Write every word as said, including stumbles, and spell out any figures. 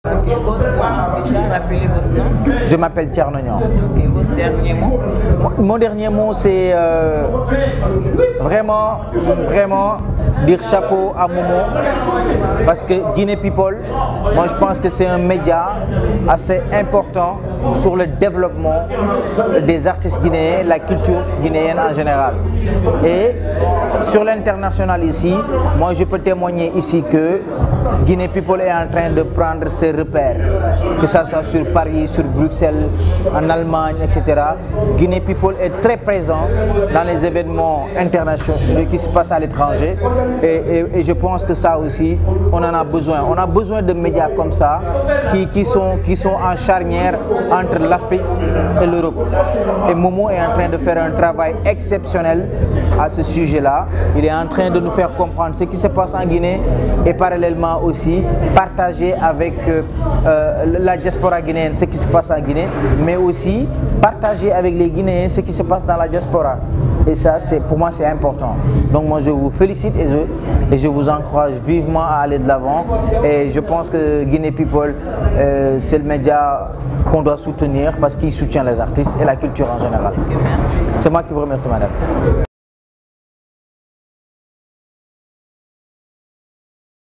Je m'appelle Thierno Niang. Et votre dernier mot? Mon dernier mot, c'est euh, vraiment, vraiment dire chapeau à Momo, parce que Guinée People, moi je pense que c'est un média assez important sur le développement des artistes guinéens, la culture guinéenne en général. Et sur l'international ici, moi je peux témoigner ici que Guinée People est en train de prendre ses repères, que ce soit sur Paris, sur Bruxelles, en Allemagne, et cetera. Guinée People est très présent dans les événements internationaux qui se passent à l'étranger et, et, et je pense que ça aussi, on en a besoin. On a besoin de médias comme ça qui, qui, sont, qui sont en charnière entre l'Afrique et l'Europe. Et Momo est en train de faire un travail exceptionnel à ce sujet-là. Il est en train de nous faire comprendre ce qui se passe en Guinée et parallèlement aussi partager avec euh, euh, la diaspora guinéenne ce qui se passe en Guinée, mais aussi partager avec les Guinéens ce qui se passe dans la diaspora. Et ça, pour moi, c'est important. Donc moi, je vous félicite et je, et je vous encourage vivement à aller de l'avant. Et je pense que Guinée People, euh, c'est le média qu'on doit soutenir parce qu'il soutient les artistes et la culture en général. C'est moi qui vous remercie, madame.